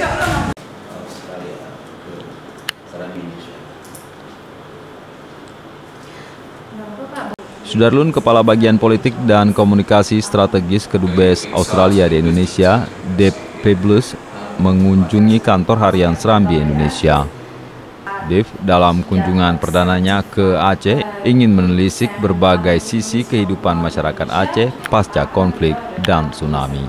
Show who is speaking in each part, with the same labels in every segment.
Speaker 1: Australia ke Serambi Indonesia.
Speaker 2: Sudarlun, Kepala Bagian Politik dan Komunikasi Strategis Kedubes Australia di Indonesia, Dave Peebles, mengunjungi kantor harian Serambi Indonesia. Dave dalam kunjungan perdananya ke Aceh ingin menelisik berbagai sisi kehidupan masyarakat Aceh pasca konflik dan tsunami.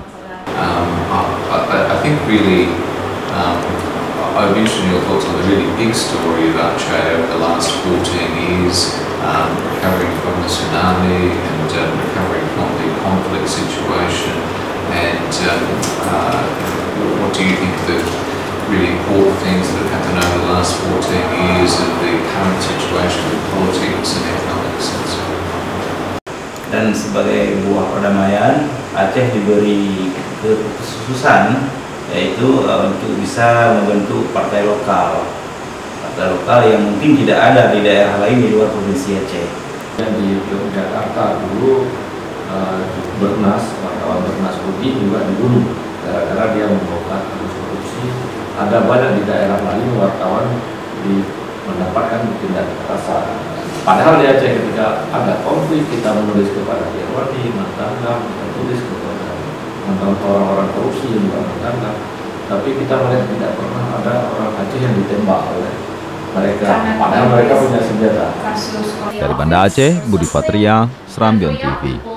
Speaker 3: I think really I'd be interested in your thoughts on the really big story of Aceh over the last 14 years, recovering from the tsunami and recovering from the conflict situation. And what do you think the really important things that have happened over the last 14 years of the current situation with politics and economics?
Speaker 1: Dan sebagai buah perdamaian, Aceh diberi kekhususan yaitu untuk bisa membentuk partai lokal yang mungkin tidak ada di daerah lain di luar provinsi Aceh.
Speaker 4: Yang di Yogyakarta dulu wartawan Bernas Putih juga dibunuh gara-gara dia membongkar kasus korupsi. Ada banyak di daerah lain wartawan mendapatkan tindak kekerasan. Padahal di Aceh ketika ada konflik kita menulis kepada Irwandi, Mantangga, kita tulis kepada orang-orang korupsi yang juga Mantangga. Tapi kita melihat tidak pernah ada orang Aceh yang ditembak oleh mereka. Padahal mereka punya senjata.
Speaker 2: Dari Banda Aceh, Budi Patria, Serambi On TV.